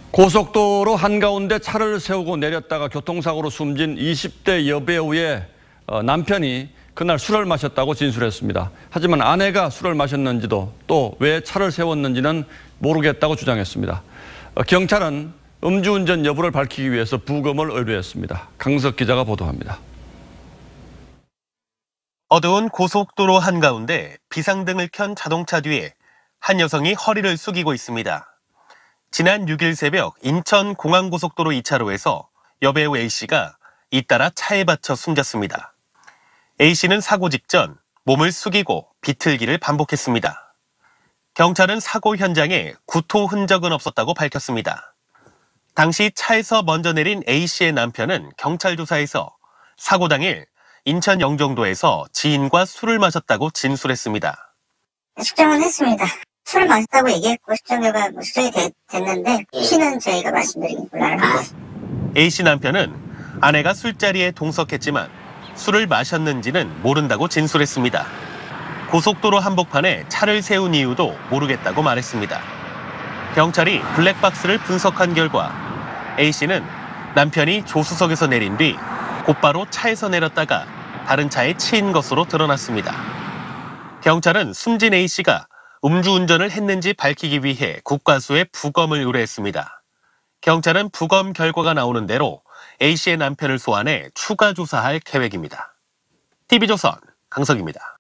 고속도로 한가운데 차를 세우고 내렸다가 교통사고로 숨진 20대 여배우의 남편이 그날 술을 마셨다고 진술했습니다. 하지만 아내가 술을 마셨는지도 또 왜 차를 세웠는지는 모르겠다고 주장했습니다. 경찰은 음주운전 여부를 밝히기 위해서 부검을 의뢰했습니다. 강석 기자가 보도합니다. 어두운 고속도로 한가운데 비상등을 켠 자동차 뒤에 한 여성이 허리를 숙이고 있습니다. 지난 6일 새벽 인천공항고속도로 2차로에서 여배우 A씨가 잇따라 차에 받쳐 숨졌습니다. A씨는 사고 직전 몸을 숙이고 비틀기를 반복했습니다. 경찰은 사고 현장에 구토 흔적은 없었다고 밝혔습니다. 당시 차에서 먼저 내린 A씨의 남편은 경찰 조사에서 사고 당일 인천 영종도에서 지인과 술을 마셨다고 진술했습니다. 측정은 했습니다. 술을 마셨다고 얘기했고 측정 결과 수정이 됐는데 피는 저희가 말씀드리긴 곤란합니다. A씨 남편은 아내가 술자리에 동석했지만 술을 마셨는지는 모른다고 진술했습니다. 고속도로 한복판에 차를 세운 이유도 모르겠다고 말했습니다. 경찰이 블랙박스를 분석한 결과 A씨는 남편이 조수석에서 내린 뒤 곧바로 차에서 내렸다가 다른 차에 치인 것으로 드러났습니다. 경찰은 숨진 A씨가 음주운전을 했는지 밝히기 위해 국과수에 부검을 의뢰했습니다. 경찰은 부검 결과가 나오는 대로 A씨의 남편을 소환해 추가 조사할 계획입니다. TV조선 강석입니다.